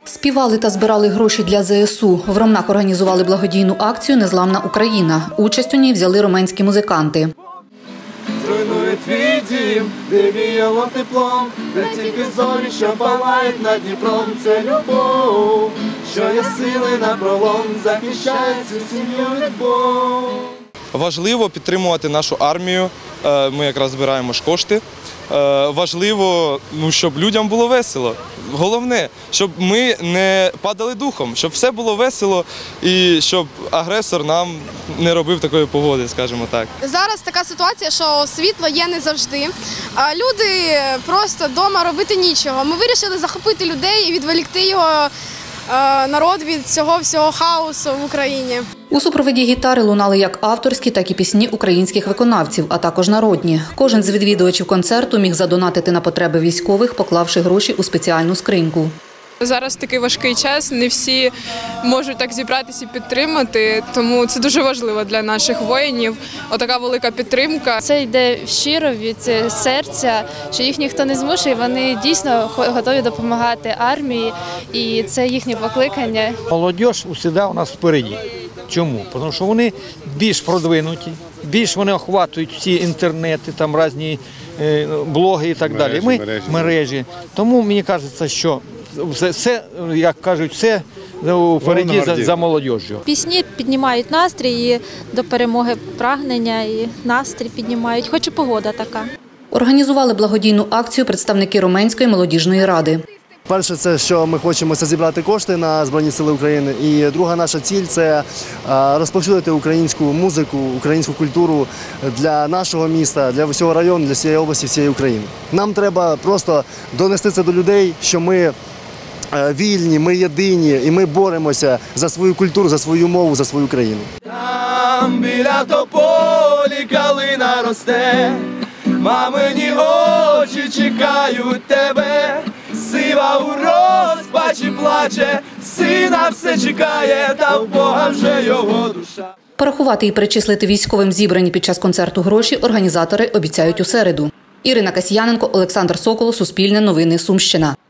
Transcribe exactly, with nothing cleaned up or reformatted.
Співали та збирали гроші для зе ес у. В Ромнах організували благодійну акцію «Незламна Україна». Участь у ній взяли романські музиканти. Зруйнує твій дім, де віяло теплом, де тільки зорі, що палають над Дніпром. Це любов, що є сили напролом, захищає цю сім'ю від Бога. Важливо підтримувати нашу армію, ми якраз збираємо ж кошти. Важливо, ну, щоб людям було весело. Головне, щоб ми не падали духом, щоб все було весело і щоб агресор нам не робив такої погоди, скажімо так. Зараз така ситуація, що світло є не завжди, а люди просто вдома робити нічого. Ми вирішили захопити людей і відволікти його народ від цього всього хаосу в Україні. У супроводі гітари лунали як авторські, так і пісні українських виконавців, а також народні. Кожен з відвідувачів концерту міг задонатити на потреби військових, поклавши гроші у спеціальну скриньку. Зараз такий важкий час, не всі можуть так зібратися і підтримати, тому це дуже важливо для наших воїнів. Отака велика підтримка. Це йде щиро від серця, що їх ніхто не змушує, вони дійсно готові допомагати армії, і це їхнє покликання. Молодь завжди у нас впереді. Чому? Тому що вони більш продвинуті, більш вони охватують всі інтернети, там різні блоги і так мережі, далі. Ми мережі. мережі. Тому мені кажеться, що все, все, як кажуть, все впереді за, за молодіжжю. Пісні піднімають настрій, і до перемоги прагнення, і настрій піднімають, хоч і погода така. Організували благодійну акцію представники Роменської молодіжної ради. Перше, це що ми хочемо це зібрати кошти на Збройні Сили України. І друга наша ціль – це розповсюдити українську музику, українську культуру для нашого міста, для всього району, для всієї області, всієї України. Нам треба просто донести це до людей, що ми вільні, ми єдині і ми боремося за свою культуру, за свою мову, за свою країну. Там біля тополі калина росте, мамині очі чекають тебе. Сива у розпачі плаче, сина все чекає, та в Бога вже його душа. Порахувати і перечислити військовим зібрані під час концерту гроші організатори обіцяють у середу. Ірина Касьяненко, Олександр Сокол, Суспільне новини, Сумщина.